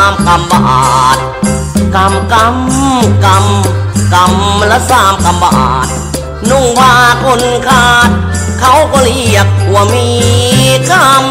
กำบาทกำละ3 กำบาทนุ่งผ้าคนขาดเขาก็เรียกว่ามีกรรม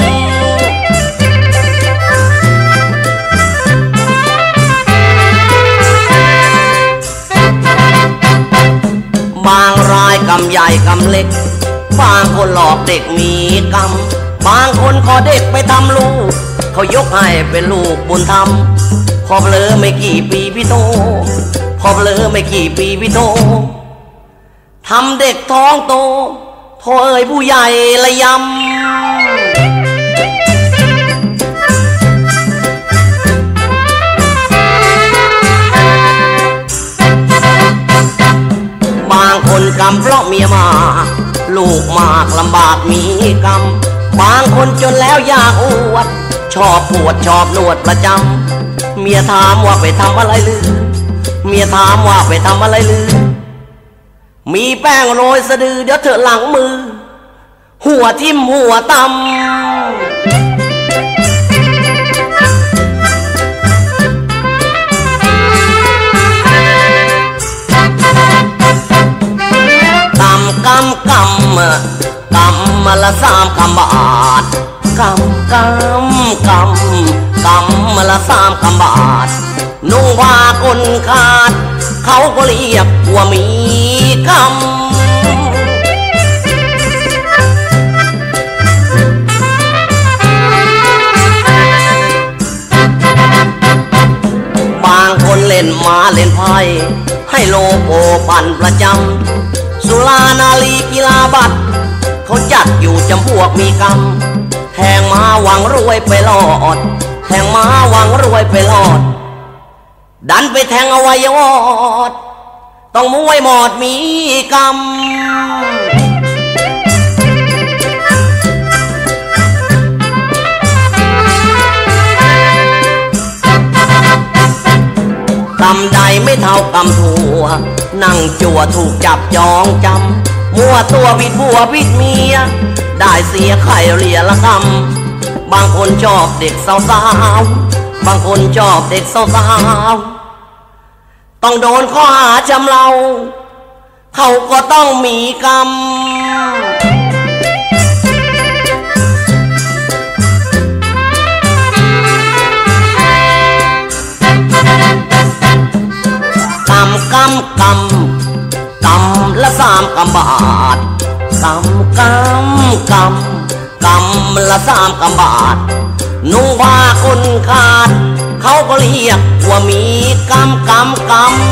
บางรายกรรมใหญ่กรรมเล็กบางคนหลอกเด็กมีกรรมบางคนขอเด็กไปทำลูกเขายกให้เป็นลูกบุญธรรมพอเผลอไม่กี่ปีพี่โตพอเผลอไม่กี่ปีพี่โตทำเด็กท้องโตโธ่เอ่ยผู้ใหญ่ละยำบางคนกรรมเพราะเมียมาลูกมากลำบากมีกรรมบางคนจนแล้วอยากอวดชอบปวดชอบนวดประจำเมียถามว่าไปทำอะไรลือเมียถามว่าไปทำอะไรลือมีแป้งโรยสะดือเดี๋ยวเธอหลังมือหัวทิ่มหัวตำกำละ3 กำบาทกำละ3 กำบาทนุ่งผ้าคนขาดเขาก็เรียกว่ามีกรรมบางคนเล่นม้าเล่นไพ่ให้โลโก้ปั่นประจำสุรานารีกีฬาบัตรเขาจัดอยู่จำพวกมีกรรมแทงม้าหวังรวยไปรอดแทงม้าหวังรวยไปรอดดันไปแทงอวัยวะต้องมวยหมอดมีกรรมกรรมใดไม่เท่ากรรมทั่วนั่งจั่วถูกจับจองจำมัวตัวผิดผัวผิดเมียได้เสียไข่เรียละกรรมบางคนชอบเด็กสาวบางคนชอบเด็กสาวต้องโดนข้อหาจำเราเขาก็ต้องมีกรรมกำละ3 กำบาทกำละ3 กำบาทนุ่งผ้าคนขาดเขาก็เรียกว่ามีกรรม